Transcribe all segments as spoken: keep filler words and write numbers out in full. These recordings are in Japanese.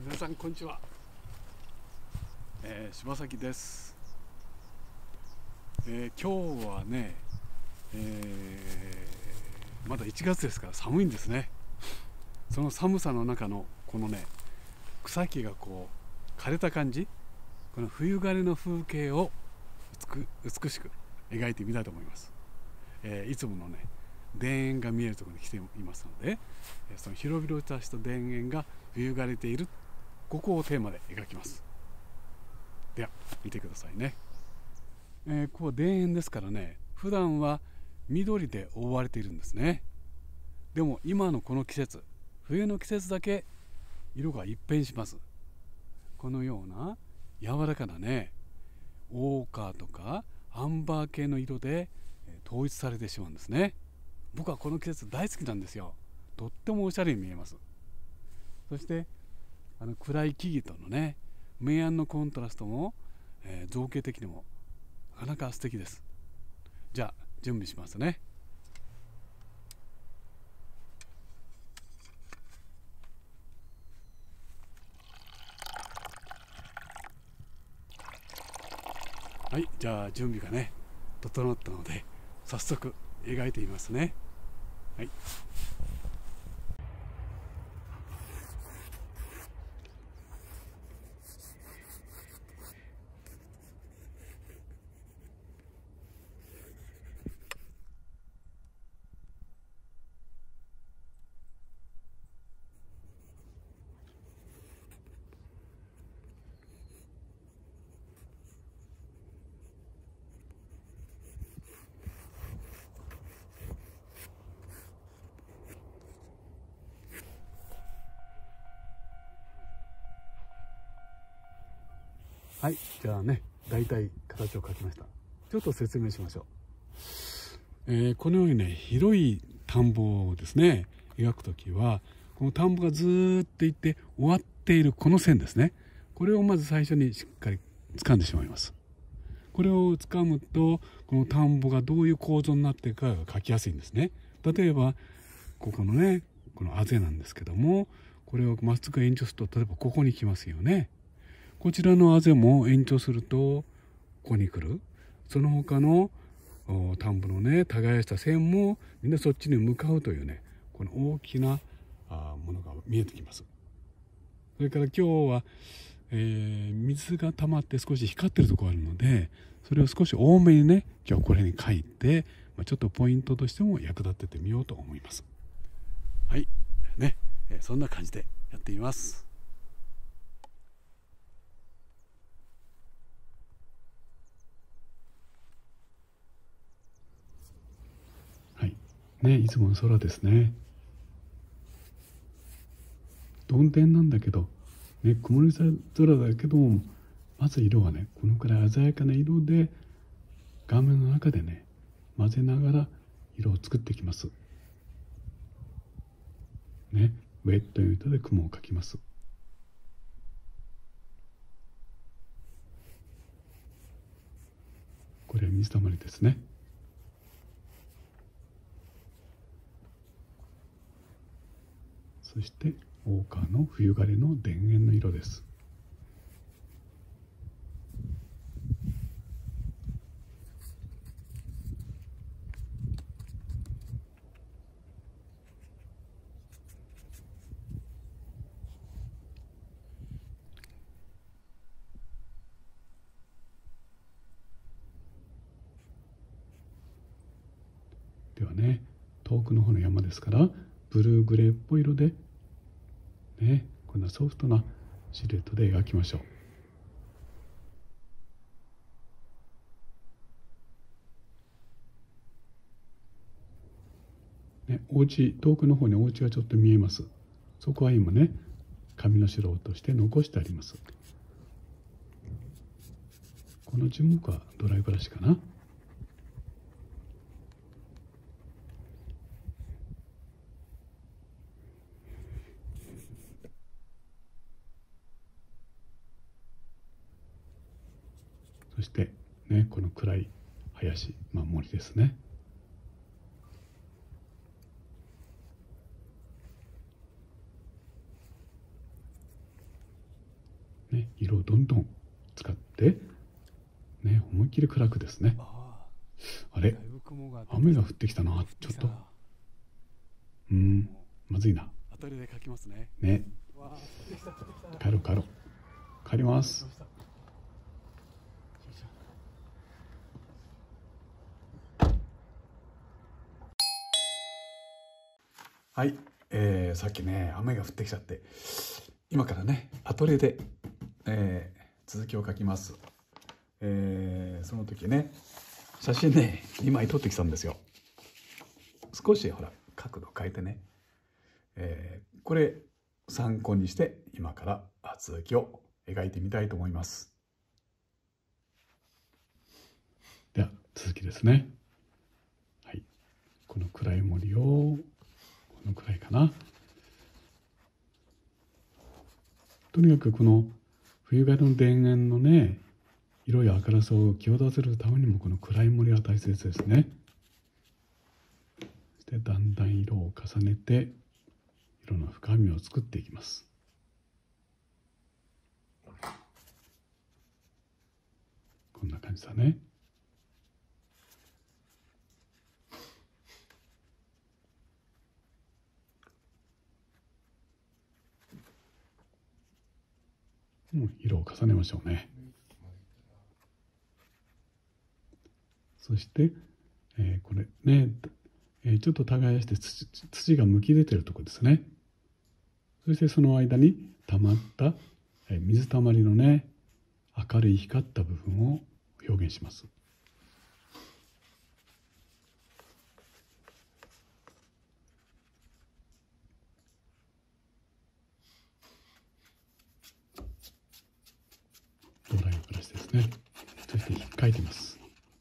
皆さんこんにちは、えー、柴崎です、えー、今日はね、えー、まだいちがつですから寒いんですね。その寒さの中のこのね草木がこう枯れた感じ、この冬枯れの風景を美しく描いてみたいと思います。えー、いつものね田園が見えるところに来ていますので、その広々とした田園が冬枯れている、ここをテーマで描きます。では見てくださいね。えー、ここ田園ですからね、普段は緑で覆われているんですね。でも今のこの季節、冬の季節だけ色が一変します。このような柔らかなねオーカーとかアンバー系の色で統一されてしまうんですね。僕はこの季節大好きなんですよ。とってもおしゃれに見えます。そしてあの暗い木々とのね明暗のコントラストも、えー、造形的にもなかなか素敵です。じゃあ準備しますね。はい、じゃあ準備がね整ったので早速描いてみますね。はい、はい、じゃあね大体形を描きました。ちょっと説明しましょう。えー、このようにね広い田んぼをですね描くときは、この田んぼがずーっといって終わっているこの線ですね、これをまず最初にしっかり掴んでしまいます。これを掴むとこの田んぼがどういう構造になっているかが描きやすいんですね。例えばここのねこのあぜなんですけども、これをまっすぐ延長すると例えばここに来ますよね。こちらのあぜも延長するとここに来る。その他の田んぼのね耕した線もみんなそっちに向かうというね、この大きなものが見えてきます。それから今日は、えー、水が溜まって少し光ってるところがあるので、それを少し多めにね今日はこれに書いて、まあ、ちょっとポイントとしても役立ててみようと思います。はいね、えー、そんな感じでやってみます。はいね、いつもの空ですね。曇天なんだけど、ね、曇り空だけども、まず色はねこのくらい鮮やかな色で画面の中でね混ぜながら色を作っていきます。ね、ウェットの糸で雲を描きます。これは水たまりですね。そしてオーカーの冬枯れの田園の色です。ではね、遠くの方の山ですからブルーグレーっぽい色でね、こんなソフトなシルエットで描きましょう。ね、お家遠くの方にお家がちょっと見えます。そこは今ね紙の白として残してあります。この樹木はドライブラシかな。そしてねこの暗い林、まあ、森ですね。 色をどんどん使ってね、思いっきり暗くですね。 ああれ、 だいぶ雲が雨が降ってきたな。ちょっとうーんまずいな。 当たりで描きますね。 ね、 わあ、降ってきた降ってきた。 帰ろう帰ろう帰ります。 来ました。よいしょ。 はい、えー、さっきね雨が降ってきちゃって、今からねアトリエで、えー、続きを書きます。えー、その時ね写真ねにまい撮ってきたんですよ。少しほら角度変えてね、えー、これ参考にして今から続きを描いてみたいと思います。では続きですね。はい、この暗い森をこのくらいかな。とにかくこの冬枯れの田園のね色や明るさを際立てるためにもこの暗い森は大切ですね。そしてだんだん色を重ねて色の深みを作っていきます。こんな感じだね。うん、色を重ねましょうね。そして、えー、これね、えー、ちょっと耕して土、土がむき出てるところですね。そしてその間に溜まった、えー、水たまりのね明るい光った部分を表現します。ドライブラシですね。そして引っかいてます。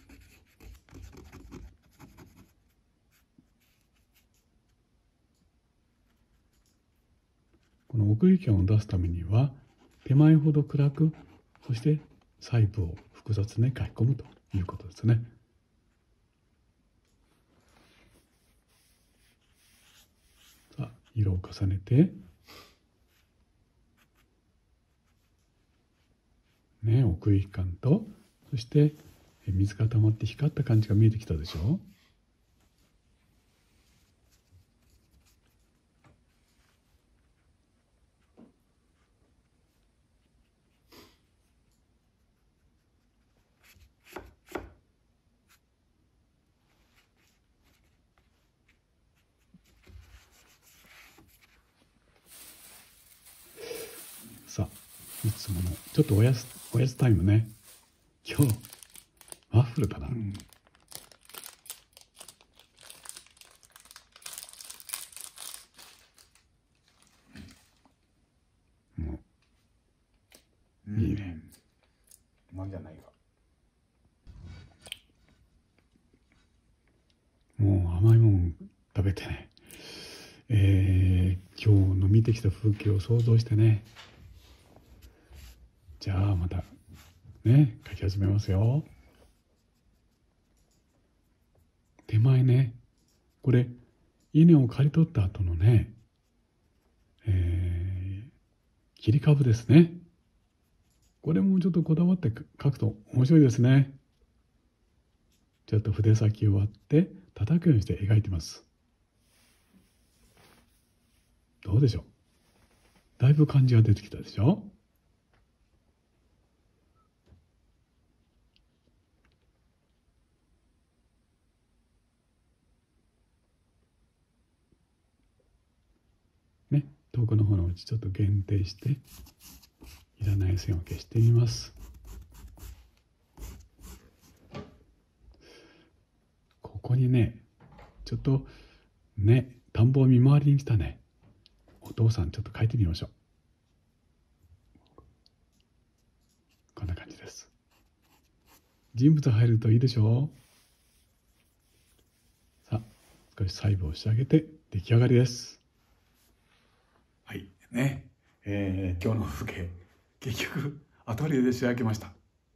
この奥行き感を出すためには手前ほど暗く、そして細部を複雑に書き込むということですね。さあ色を重ねてね、奥行き感と、そして水が溜まって光った感じが見えてきたでしょう。さあ、いつものちょっとおやつおやつタイムね。今日ワッフルだな。うん、もういいね。なんじゃないか。もう甘いもん食べてね。えー、今日の見てきた風景を想像してね。じゃあまたね書き始めますよ。手前ね、これ稲を刈り取った後のね、えー、切り株ですね。これもちょっとこだわって書くと面白いですね。ちょっと筆先を割って叩くようにして描いてます。どうでしょう。だいぶ感じが出てきたでしょ。ね、遠くの方のうちちょっと限定していらない線を消してみます。ここにねちょっとね田んぼを見回りに来たねお父さんちょっと書いてみましょう。こんな感じです。人物入るといいでしょう。さあ少し細部を仕上げて出来上がりです。はいね、えー、今日の風景結局アトリエで仕上げました。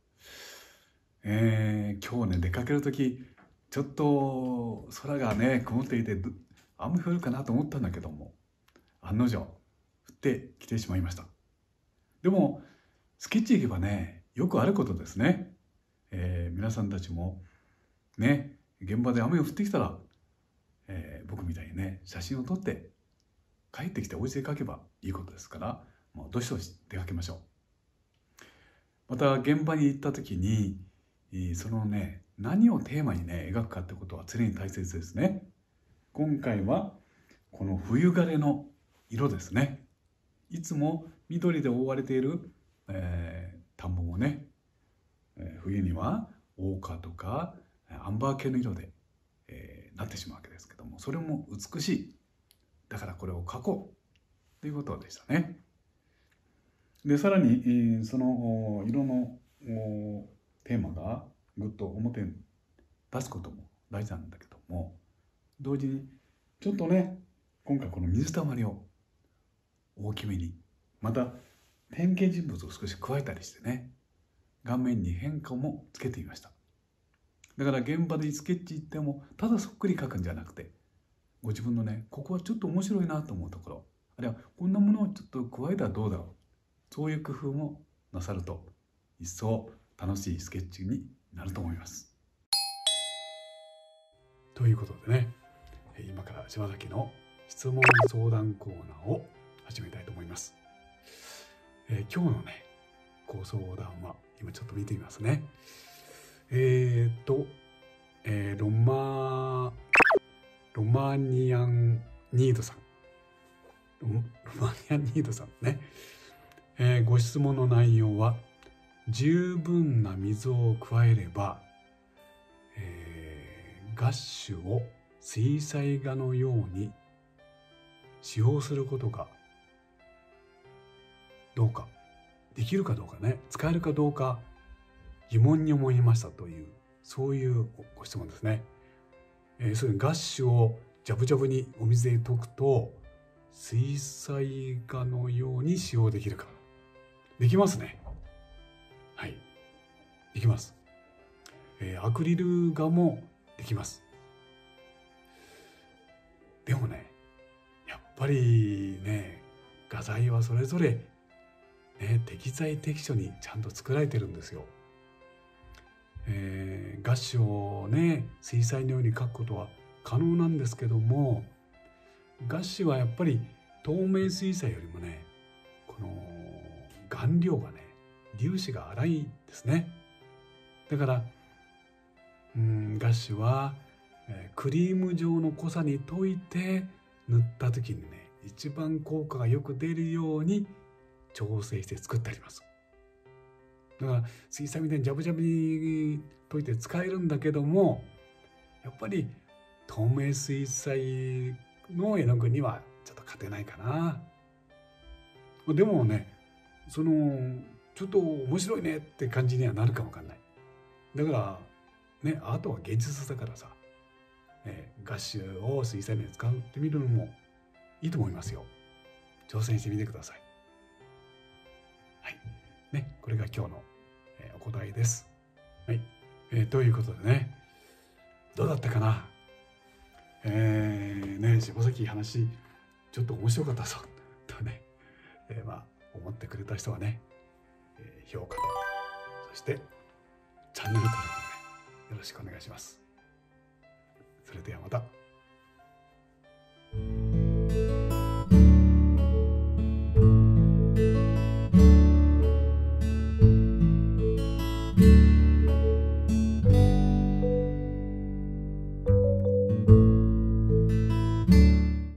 えー、今日ね出かける時ちょっと空がね曇っていて雨降るかなと思ったんだけども案の定降ってきてしまいました。でもスケッチ行けばね、よくあることですね。えー皆さんたちもね、現場で雨が降ってきたら、えー僕みたいにね、写真を撮って帰ってきてお家で描けばいいことですから、もうどしどし出かけましょう。また現場に行った時に、えーそのね、何をテーマにね描くかってことは常に大切ですね。今回はこの冬枯れの色ですね。いつも緑で覆われている、えー田んぼもね、えー冬には黄花とかアンバー系の色で、えーなってしまうわけですけども、それも美しい。だからこれを描こうということでしたね。でさらに、えーそのお色のおテーマがぐっと表に出すことも大事なんだけども、同時にちょっとね、今回この水たまりを大きめに、また変形人物を少し加えたりしてね、顔面に変化もつけてみました。だから現場でスケッチ行ってもただそっくり描くんじゃなくて、ご自分のね、ここはちょっと面白いなと思うところ、あるいはこんなものをちょっと加えたらどうだろう、そういう工夫もなさると一層楽しいスケッチになると思います。ということでね、今から柴崎の質問相談コーナーを始めたいと思います。えー、今日のねご相談は今ちょっと見てみますね。えー、っと、えー、ロマロマニアンニードさんロロマニアンニードさんね、えー、ご質問の内容は、十分な水を加えれば、えーガッシュを水彩画のように使用することがどうか、できるかどうかね、使えるかどうか疑問に思いましたという、そういうご質問ですね。えー、そういうガッシュをジャブジャブにお水で溶くと水彩画のように使用できるか。できますね。はい、できます。えー、アクリル画もできます。でもね、やっぱりね、画材はそれぞれ、ね、適材適所にちゃんと作られてるんですよ。えー、ガッシュをね、水彩のように描くことは可能なんですけども、ガッシュはやっぱり透明水彩よりもね、この顔料がね、粒子が粗いですね。だからうんガッシュは、えー、クリーム状の濃さに溶いて塗った時にね、一番効果がよく出るように調整して作ってあります。だから水彩みたいにジャブジャブに溶いて使えるんだけども、やっぱり透明水彩の絵の具にはちょっと勝てないかな。でもね、そのちょっと面白いねって感じにはなるかもわかんない。だからね、アートは芸術だからさ、ね、ガッシュを水彩に使ってみるのもいいと思いますよ。挑戦してみてください。はい。ね、これが今日の、えー、お答えです。はい。えー、ということでね、どうだったかな。えー、ね、柴崎話、ちょっと面白かったぞ。とね、えー、まあ、思ってくれた人はね、えー、評価と、そしてチャンネル登録をね、よろしくお願いします。それではまた。